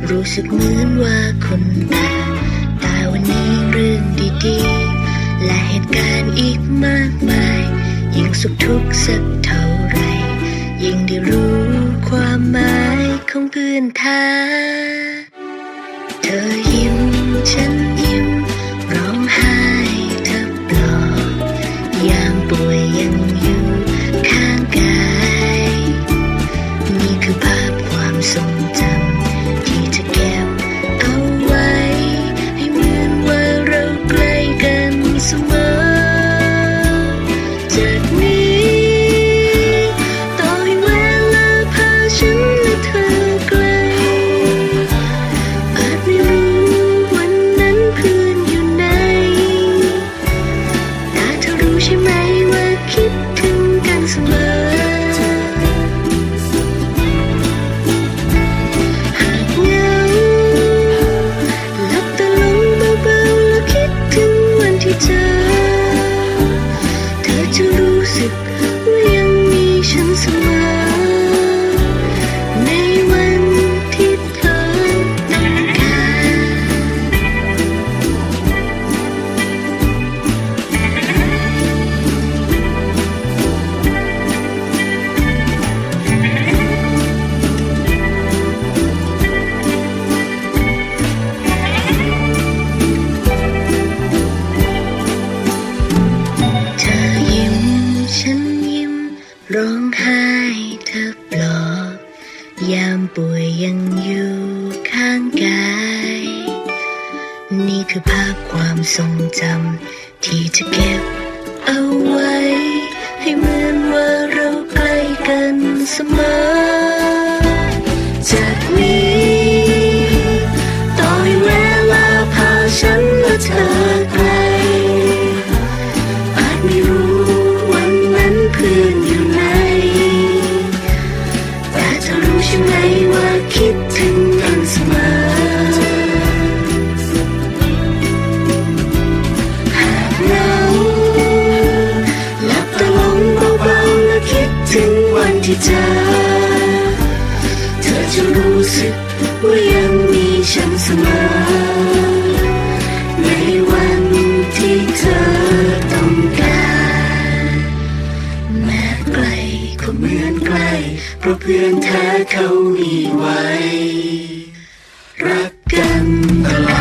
รู้สึกเหมือนว่าคนแต่วันนี้เรื่องดีๆและเหตุการณ์อีกมากมายยิ่งสุขทุกข์สักเท่าไรยิ่งได้รู้ความหมายของเพื่อนแท้เธอยิ้มฉันยิ้มร้องไห้เธอปลอบยามป่วยยังอยู่ข้างกายนี่คือภาพความทรงจำที่จะเก็บเอาไว้ให้เหมือนว่าเราใกล้กันเสมอจากนี้ต่อให้เวลาพาฉันและเธอไกลอาจไม่รู้วันนั้นเพื่อนอยู่ไหนแต่เธอรู้ใช่ไหมว่าคิดถึงกันเสมอหากเหงาหลับตาลงเบาๆแล้วคิดถึงวันที่เจอเธอจะรู้สึกว่ายังมีฉันเสมอในวันที่เธอต้องการเธอยิ้มฉันยิ้มร้องไห้เธอปลอบยามป่วยยังอยู่ข้างกายนี่คือภาพความทรงจำที่จะเก็บเอาไว้ให้เหมือนว่าเราใกล้กันเสมอจากนี้ต่อให้เวลาพาฉันและเธอไกลอาจไม่รู้วันนั้นเพื่อนอยู่ไหนแต่เธอรู้ใช่ไหมว่าคิดถึงกันเสมอหากเหงาหลับตาลงเบาๆและคิดถึงวันที่เจอเธอจะรู้สึกว่ายังมีฉันเสมอในวันที่เธอต้องการแม้ไกลก็เหมือนใกล้เพราะเพื่อนแท้เขามีไว้รักกันตลอด